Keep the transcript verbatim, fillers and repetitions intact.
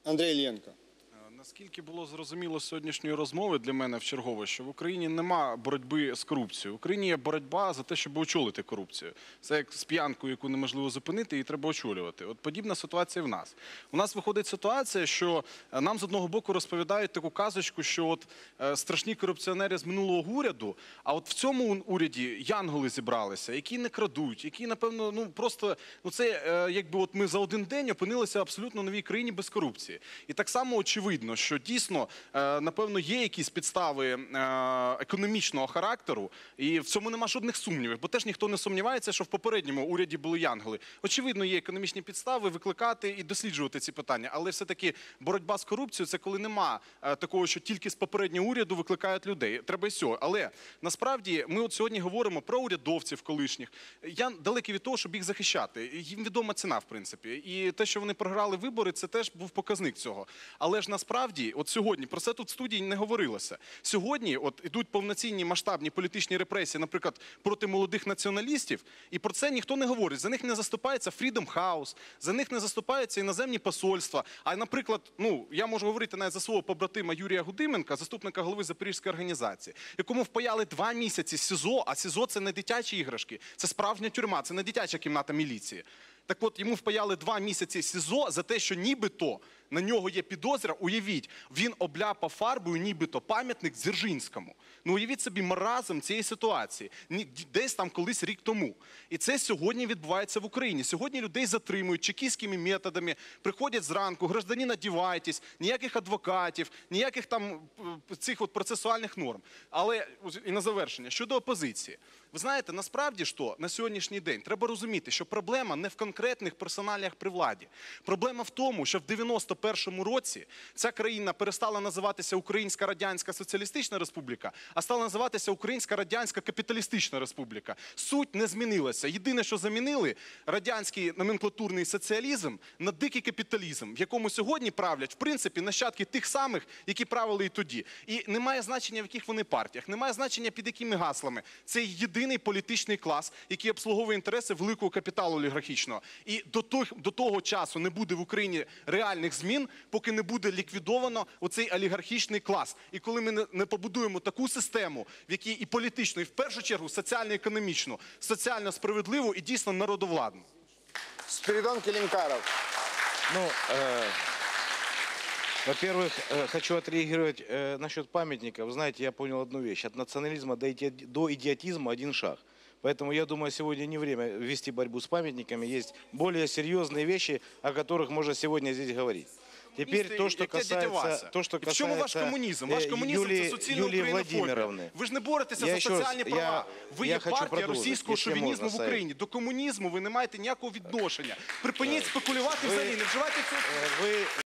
Андрій Іллєнко. Наскільки було зрозуміло з сьогоднішньої розмови для мене вчергове, що в Україні нема боротьби з корупцією. В Україні є боротьба за те, щоб очолити корупцію. Це як з п'янкою, яку неможливо зупинити, її треба очолювати. От подібна ситуація в нас. У нас виходить ситуація, що нам з одного боку розповідають таку казочку, що от е, страшні корупціонери з минулого уряду, а от в цьому уряді янголи зібралися, які не крадуть, які, напевно, ну просто, ну це е, якби от ми за один день опинилися в абсолютно новій країні без корупції. І так само очевидно, що дійсно, напевно, є якісь підстави економічного характеру, і в цьому нема жодних сумнівів, бо теж ніхто не сумнівається, що в попередньому уряді були янголи. Очевидно, є економічні підстави викликати і досліджувати ці питання, але все-таки боротьба з корупцією – це коли нема такого, що тільки з попереднього уряду викликають людей. Треба і все. Але насправді ми от сьогодні говоримо про урядовців колишніх. Я далекий від того, щоб їх захищати. Їм відома ціна, в принципі. І те, що вони програли вибори, це теж був показник цього. Але ж насправді, от сьогодні, про це тут в студії не говорилося. Сьогодні от ідуть повноцінні масштабні політичні репресії, наприклад, проти молодих націоналістів, і про це ніхто не говорить. За них не заступається Freedom House, за них не заступаються іноземні посольства. А, наприклад, ну, я можу говорити навіть за свого побратима Юрія Гудименка, заступника голови Запорізької організації, якому впаяли два місяці СІЗО, а СІЗО – це не дитячі іграшки, це справжня тюрма, це не дитяча кімната міліції. Так от, йому впаяли два місяці СІЗО за те, що нібито на нього є підозра. Уявіть, він обляпав фарбою нібито пам'ятник Дзержинському. Ну, уявіть собі маразм цієї ситуації. Десь там колись рік тому. І це сьогодні відбувається в Україні. Сьогодні людей затримують чекістськими методами, приходять зранку, гражданин, одівайтесь, ніяких адвокатів, ніяких там цих от процесуальних норм. Але, і на завершення, щодо опозиції. Ви знаєте, насправді, що на сьогоднішній день треба розуміти, що проблема не в конкретних персоналіях при владі. Проблема в тому, що в дев'яносто першому році ця країна перестала називатися Українська Радянська Соціалістична Республіка, а стала називатися Українська Радянська Капіталістична Республіка. Суть не змінилася. Єдине, що замінили – радянський номенклатурний соціалізм на дикий капіталізм, в якому сьогодні правлять, в принципі, нащадки тих самих, які правили і тоді. І немає значення, в яких вони партіях, немає значення, під якими гаслами. Це єдиний політичний клас, який обслуговує інтереси великого капіталу олігархічного. І до того, до того часу не буде в Україні реальних змін, поки не буде ліквідовано оцей олігархічний клас. І коли ми не, не побудуємо таку систему, в якій і політично, і в першу чергу соціально-економічну, соціально справедливу і дійсно народовладну. Спиридон Келінкаров. Ну, э, во-первых, э, хочу отреагировать э, насчет памятника. Вы знаете, я понял одну вещь. От национализма до, иди до идиотизма один шаг. Поэтому я думаю, сегодня не время вести борьбу с памятниками. Есть более серьезные вещи, о которых можно сегодня здесь говорить. Теперь то, что касается, то, что касается... В чому ваш комунізм? Ваш комунізм – це суцільна українофобія. Ви ж не боретеся я за соціальні раз, права. Ви я, є я партія російського шовінізму в Україні. До комунізму ви не маєте ніякого відношення. Припиніть спекулювати взагалі, не вживайте цього.